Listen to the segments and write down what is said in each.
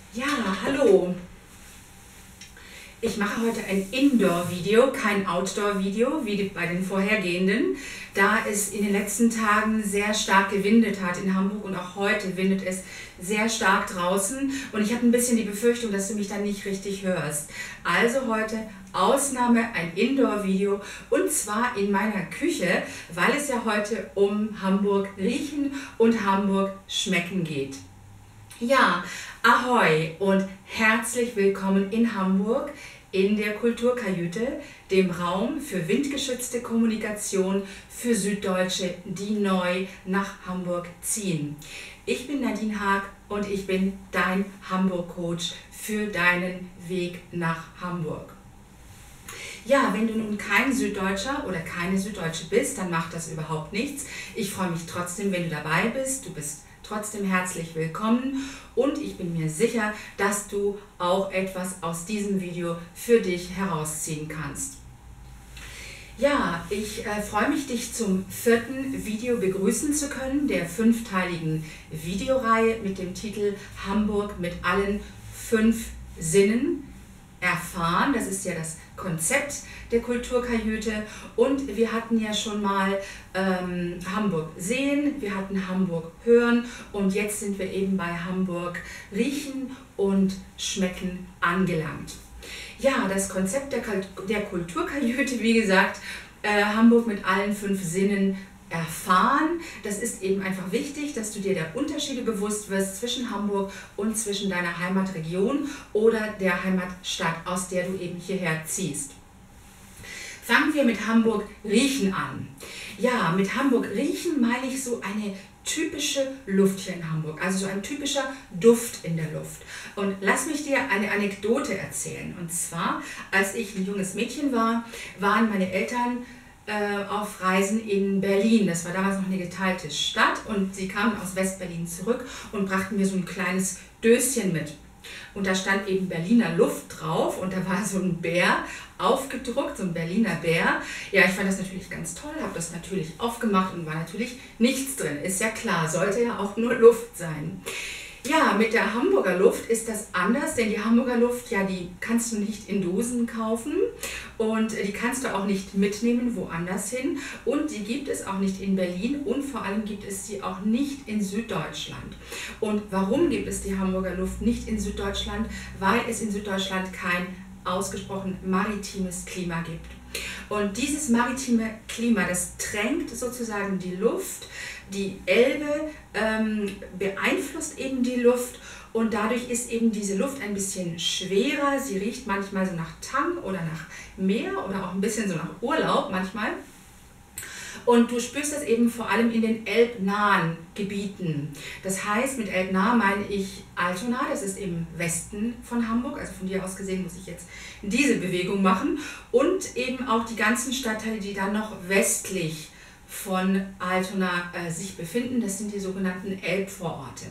Ja, hallo. Ich mache heute ein Indoor-Video, kein Outdoor-Video, wie bei den vorhergehenden, da es in den letzten Tagen sehr stark gewindet hat in Hamburg und auch heute windet es sehr stark draußen und ich habe ein bisschen die Befürchtung, dass du mich dann nicht richtig hörst. Also heute Ausnahme ein Indoor-Video und zwar in meiner Küche, weil es ja heute um Hamburg riechen und Hamburg schmecken geht. Ja, ahoi und herzlich willkommen in Hamburg in der Kulturkajüte, dem Raum für windgeschützte Kommunikation für Süddeutsche, die neu nach Hamburg ziehen. Ich bin Nadine Haag und ich bin dein Hamburg-Coach für deinen Weg nach Hamburg. Ja, wenn du nun kein Süddeutscher oder keine Süddeutsche bist, dann macht das überhaupt nichts. Ich freue mich trotzdem, wenn du dabei bist. Du bist trotzdem herzlich willkommen und ich bin mir sicher, dass du auch etwas aus diesem Video für dich herausziehen kannst. Ja, ich freue mich, dich zum 4. Video begrüßen zu können, der 5-teiligen Videoreihe mit dem Titel Hamburg mit allen 5 Sinnen erfahren. Das ist ja das Konzept der Kulturkajüte und wir hatten ja schon mal Hamburg sehen, wir hatten Hamburg hören und jetzt sind wir eben bei Hamburg riechen und schmecken angelangt. Ja, das Konzept der Kulturkajüte, wie gesagt, Hamburg mit allen 5 Sinnen erfahren. Das ist eben einfach wichtig, dass du dir der Unterschiede bewusst wirst zwischen Hamburg und zwischen deiner Heimatregion oder der Heimatstadt, aus der du eben hierher ziehst. Fangen wir mit Hamburg riechen an. Ja, mit Hamburg riechen meine ich so eine typische Luft hier in Hamburg, also so ein typischer Duft in der Luft. Und lass mich dir eine Anekdote erzählen. Und zwar, als ich ein junges Mädchen war, waren meine Eltern auf Reisen in Berlin. Das war damals noch eine geteilte Stadt und sie kamen aus West-Berlin zurück und brachten mir so ein kleines Döschen mit. Und da stand eben Berliner Luft drauf und da war so ein Bär aufgedruckt, so ein Berliner Bär. Ja, ich fand das natürlich ganz toll, habe das natürlich aufgemacht und war natürlich nichts drin. Ist ja klar, sollte ja auch nur Luft sein. Ja, mit der Hamburger Luft ist das anders, denn die Hamburger Luft, ja, die kannst du nicht in Dosen kaufen und die kannst du auch nicht mitnehmen woanders hin und die gibt es auch nicht in Berlin und vor allem gibt es sie auch nicht in Süddeutschland. Und warum gibt es die Hamburger Luft nicht in Süddeutschland? Weil es in Süddeutschland kein ausgesprochen maritimes Klima gibt. Und dieses maritime Klima, das tränkt sozusagen die Luft, die Elbe beeinflusst eben die Luft und dadurch ist eben diese Luft ein bisschen schwerer. Sie riecht manchmal so nach Tang oder nach Meer oder auch ein bisschen so nach Urlaub manchmal. Und du spürst das eben vor allem in den elbnahen Gebieten. Das heißt, mit elbnah meine ich Altona, das ist im Westen von Hamburg, also von dir aus gesehen muss ich jetzt diese Bewegung machen. Und eben auch die ganzen Stadtteile, die dann noch westlich von Altona sich befinden, das sind die sogenannten Elbvororte.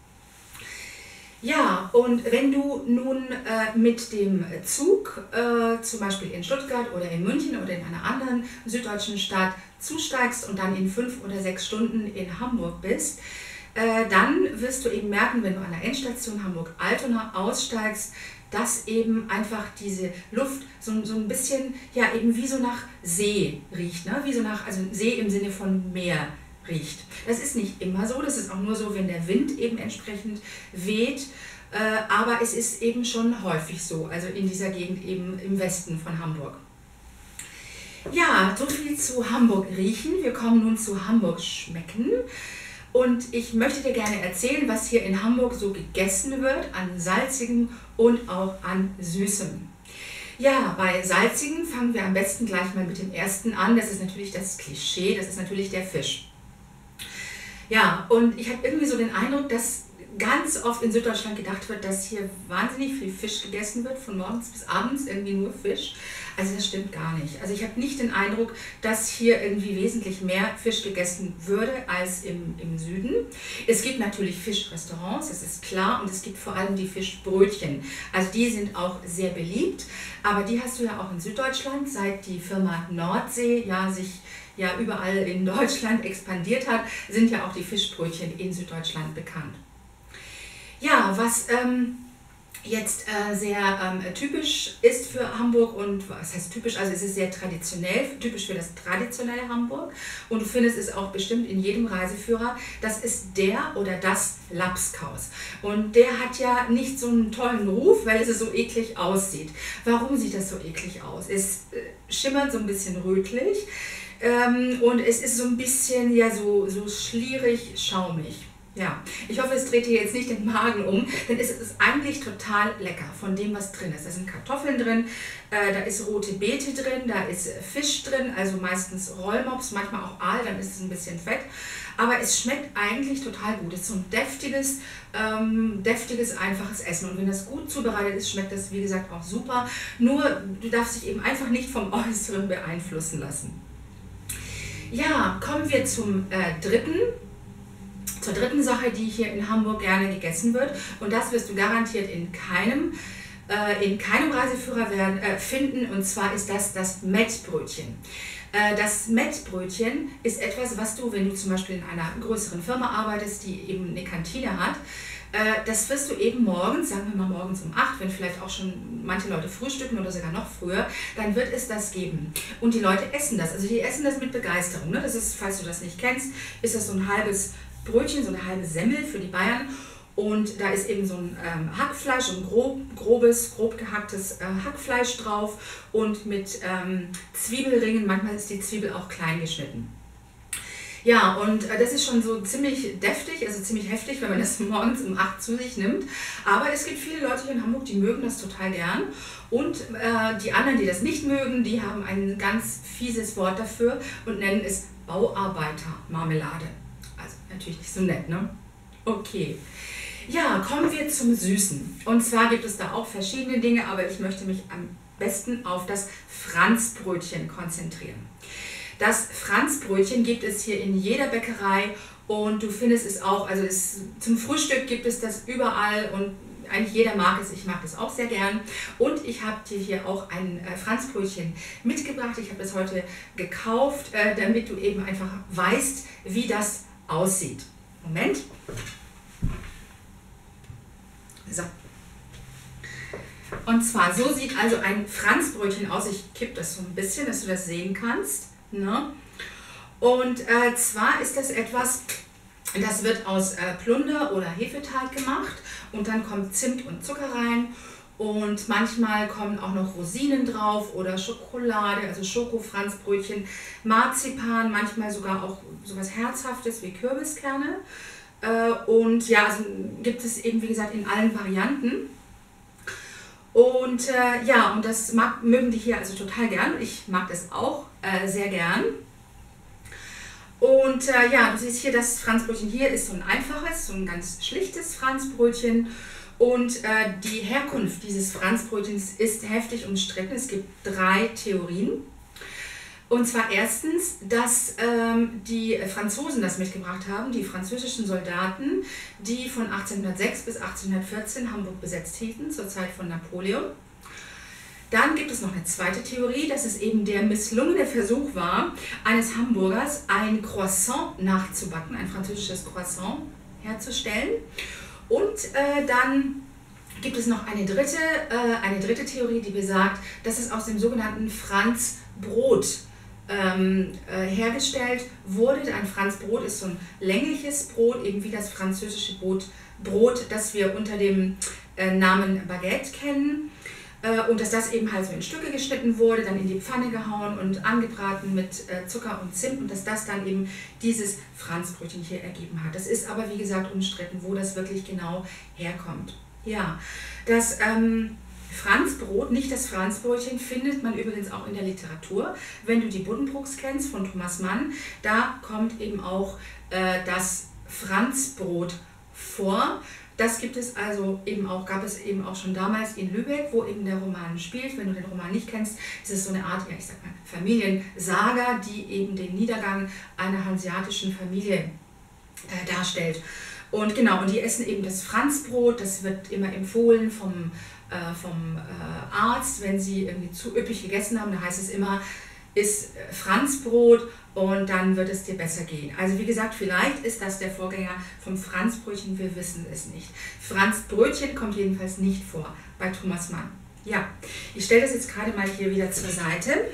Ja, und wenn du nun mit dem Zug, zum Beispiel in Stuttgart oder in München oder in einer anderen süddeutschen Stadt zusteigst und dann in 5 oder 6 Stunden in Hamburg bist, dann wirst du eben merken, wenn du an der Endstation Hamburg-Altona aussteigst, dass eben einfach diese Luft so ein bisschen, ja, eben wie so nach See riecht, ne? Wie so nach, also See im Sinne von Meer riecht. Das ist nicht immer so, das ist auch nur so, wenn der Wind eben entsprechend weht, aber es ist eben schon häufig so, also in dieser Gegend eben im Westen von Hamburg. Ja, so viel zu Hamburg riechen. Wir kommen nun zu Hamburg schmecken. Und ich möchte dir gerne erzählen, was hier in Hamburg so gegessen wird, an salzigem und auch an süßem. Ja, bei salzigen fangen wir am besten gleich mal mit dem ersten an. Das ist natürlich das Klischee, das ist natürlich der Fisch. Ja, und ich habe irgendwie so den Eindruck, dass ganz oft in Süddeutschland gedacht wird, dass hier wahnsinnig viel Fisch gegessen wird, von morgens bis abends irgendwie nur Fisch. Also das stimmt gar nicht. Also ich habe nicht den Eindruck, dass hier irgendwie wesentlich mehr Fisch gegessen würde als im Süden. Es gibt natürlich Fischrestaurants, das ist klar, und es gibt vor allem die Fischbrötchen. Also die sind auch sehr beliebt, aber die hast du ja auch in Süddeutschland, seit die Firma Nordsee ja sich ja überall in Deutschland expandiert hat, sind ja auch die Fischbrötchen in Süddeutschland bekannt. Ja, was jetzt sehr typisch ist für Hamburg und was heißt typisch, also es ist sehr traditionell, typisch für das traditionelle Hamburg und du findest es auch bestimmt in jedem Reiseführer, das ist der oder das Lapskaus und der hat ja nicht so einen tollen Ruf, weil es so eklig aussieht. Warum sieht das so eklig aus? Es schimmert so ein bisschen rötlich und es ist so ein bisschen ja so schlierig, schaumig. Ja, ich hoffe, es dreht dir jetzt nicht den Magen um, denn es ist eigentlich total lecker von dem, was drin ist. Da sind Kartoffeln drin, da ist rote Beete drin, da ist Fisch drin, also meistens Rollmops, manchmal auch Aal, dann ist es ein bisschen fett. Aber es schmeckt eigentlich total gut. Es ist so ein deftiges, einfaches Essen. Und wenn das gut zubereitet ist, schmeckt das, wie gesagt, auch super. Nur, du darfst dich eben einfach nicht vom Äußeren beeinflussen lassen. Ja, kommen wir zur dritten Sache, die hier in Hamburg gerne gegessen wird. Und das wirst du garantiert in keinem Reiseführer finden. Und zwar ist das Mettbrötchen. Das Mettbrötchen ist etwas, was du, wenn du zum Beispiel in einer größeren Firma arbeitest, die eben eine Kantine hat, das wirst du eben morgens, sagen wir mal morgens um 8, wenn vielleicht auch schon manche Leute frühstücken oder sogar noch früher, dann wird es das geben. Und die Leute essen das, also die essen das mit Begeisterung. Ne? Das ist, falls du das nicht kennst, ist das so ein halbes Brötchen, so eine halbe Semmel für die Bayern. Und da ist eben so ein Hackfleisch, so ein grob gehacktes Hackfleisch drauf und mit Zwiebelringen, manchmal ist die Zwiebel auch klein geschnitten. Ja, und das ist schon so ziemlich deftig, also ziemlich heftig, wenn man das morgens um 8 zu sich nimmt. Aber es gibt viele Leute hier in Hamburg, die mögen das total gern. Und die anderen, die das nicht mögen, die haben ein ganz fieses Wort dafür und nennen es Bauarbeitermarmelade. Also natürlich nicht so nett, ne? Okay. Ja, kommen wir zum Süßen. Und zwar gibt es da auch verschiedene Dinge, aber ich möchte mich am besten auf das Franzbrötchen konzentrieren. Das Franzbrötchen gibt es hier in jeder Bäckerei und du findest es auch, also zum Frühstück gibt es das überall und eigentlich jeder mag es, ich mag das auch sehr gern. Und ich habe dir hier auch ein Franzbrötchen mitgebracht. Ich habe das heute gekauft, damit du eben einfach weißt, wie das aussieht. Moment. So. Und zwar, so sieht also ein Franzbrötchen aus. Ich kippe das so ein bisschen, dass du das sehen kannst. Ne? Und zwar ist das etwas, das wird aus Plunder oder Hefeteig gemacht und dann kommt Zimt und Zucker rein und manchmal kommen auch noch Rosinen drauf oder Schokolade, also Schoko-Franzbrötchen, Marzipan, manchmal sogar auch sowas Herzhaftes wie Kürbiskerne. Und ja, also gibt es eben, wie gesagt, in allen Varianten. Und ja, und das mögen die hier also total gern. Ich mag das auch sehr gern. Und ja, du siehst hier, das Franzbrötchen hier ist so ein einfaches, so ein ganz schlichtes Franzbrötchen. Und die Herkunft dieses Franzbrötchens ist heftig umstritten. Es gibt 3 Theorien. Und zwar erstens, dass die Franzosen das mitgebracht haben, die französischen Soldaten, die von 1806 bis 1814 Hamburg besetzt hielten, zur Zeit von Napoleon. Dann gibt es noch eine zweite Theorie, dass es eben der misslungene Versuch war, eines Hamburgers ein Croissant nachzubacken, ein französisches Croissant herzustellen. Und dann gibt es noch eine dritte Theorie, die besagt, dass es aus dem sogenannten Franzbrot hergestellt wurde. Ein Franzbrot ist so ein längliches Brot, eben wie das französische Brot, das wir unter dem Namen Baguette kennen. Und dass das eben halt so in Stücke geschnitten wurde, dann in die Pfanne gehauen und angebraten mit Zucker und Zimt und dass das dann eben dieses Franzbrötchen hier ergeben hat. Das ist aber wie gesagt umstritten, wo das wirklich genau herkommt. Ja, das Franzbrot, nicht das Franzbrötchen, findet man übrigens auch in der Literatur. Wenn du die Buddenbrooks kennst von Thomas Mann, da kommt eben auch das Franzbrot vor. Das gibt es also eben auch, gab es eben auch schon damals in Lübeck, wo eben der Roman spielt. Wenn du den Roman nicht kennst, ist es so eine Art, ja, ich sag mal, Familiensaga, die eben den Niedergang einer hanseatischen Familie darstellt. Und genau, und die essen eben das Franzbrot, das wird immer empfohlen vom Arzt, wenn sie irgendwie zu üppig gegessen haben, da heißt es immer, iss Franzbrot und dann wird es dir besser gehen. Also wie gesagt, vielleicht ist das der Vorgänger vom Franzbrötchen, wir wissen es nicht. Franzbrötchen kommt jedenfalls nicht vor bei Thomas Mann. Ja, ich stelle das jetzt gerade mal hier wieder zur Seite,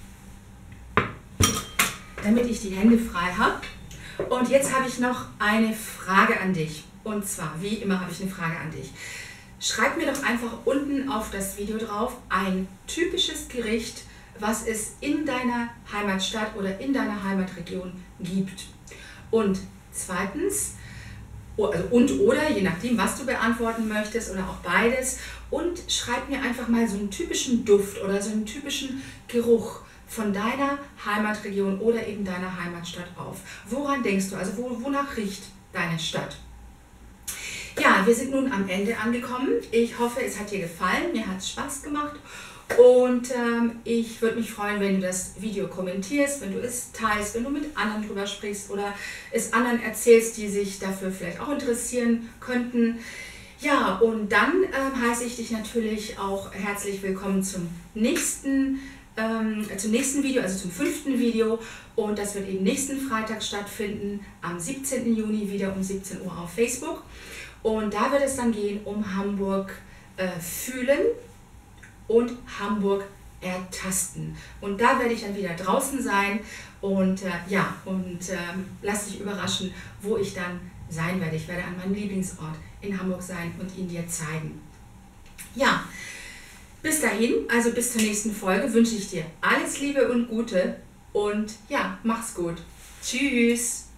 damit ich die Hände frei habe. Und jetzt habe ich noch eine Frage an dich. Und zwar, wie immer habe ich eine Frage an dich. Schreib mir doch einfach unten auf das Video drauf ein typisches Gericht, was es in deiner Heimatstadt oder in deiner Heimatregion gibt. Und zweitens, also und oder, je nachdem, was du beantworten möchtest oder auch beides. Und schreib mir einfach mal so einen typischen Duft oder so einen typischen Geruch von deiner Heimatregion oder eben deiner Heimatstadt auf. Woran denkst du? Also wonach riecht deine Stadt? Ja, wir sind nun am Ende angekommen. Ich hoffe, es hat dir gefallen. Mir hat es Spaß gemacht. Und ich würde mich freuen, wenn du das Video kommentierst, wenn du es teilst, wenn du mit anderen drüber sprichst oder es anderen erzählst, die sich dafür vielleicht auch interessieren könnten. Ja, und dann heiße ich dich natürlich auch herzlich willkommen zum nächsten Video, also zum 5. Video. Und das wird eben nächsten Freitag stattfinden, am 17. Juni wieder um 17 Uhr auf Facebook. Und da wird es dann gehen um Hamburg fühlen und Hamburg ertasten. Und da werde ich dann wieder draußen sein und lass dich überraschen, wo ich dann sein werde. Ich werde an meinem Lieblingsort in Hamburg sein und ihn dir zeigen. Ja, bis dahin, also bis zur nächsten Folge, wünsche ich dir alles Liebe und Gute und ja, mach's gut. Tschüss.